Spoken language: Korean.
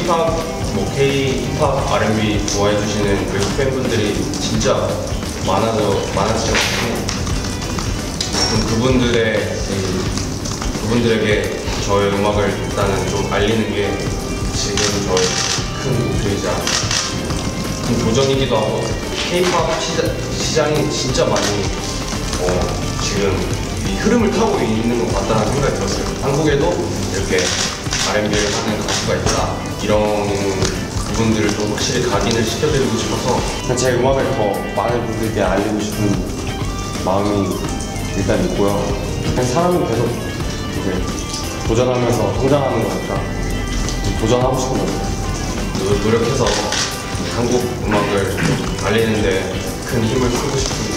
K-팝, K-팝, R&B 좋아해 주시는 외국 팬분들이 진짜 많아지셔가지고 그분들에게 저의 음악을 일단은 좀 알리는 게 지금 저의 큰 목표이자 큰 도전이기도 하고 K-팝 시장이 진짜 많이 지금 이 흐름을 타고 있는 것 같다는 생각이 들었어요. 한국에도 이렇게 R&B를 하는 가수가 있다, 이런 부분들을 좀 확실히 각인을 시켜드리고 싶어서 제 음악을 더 많은 분들께 알리고 싶은 마음이 일단 있고요. 그냥 사람은 계속 이제 도전하면서 성장하는 거니까 도전하고 싶은 거죠. 노력해서 한국 음악을 알리는데 큰 힘을 쓰고 싶은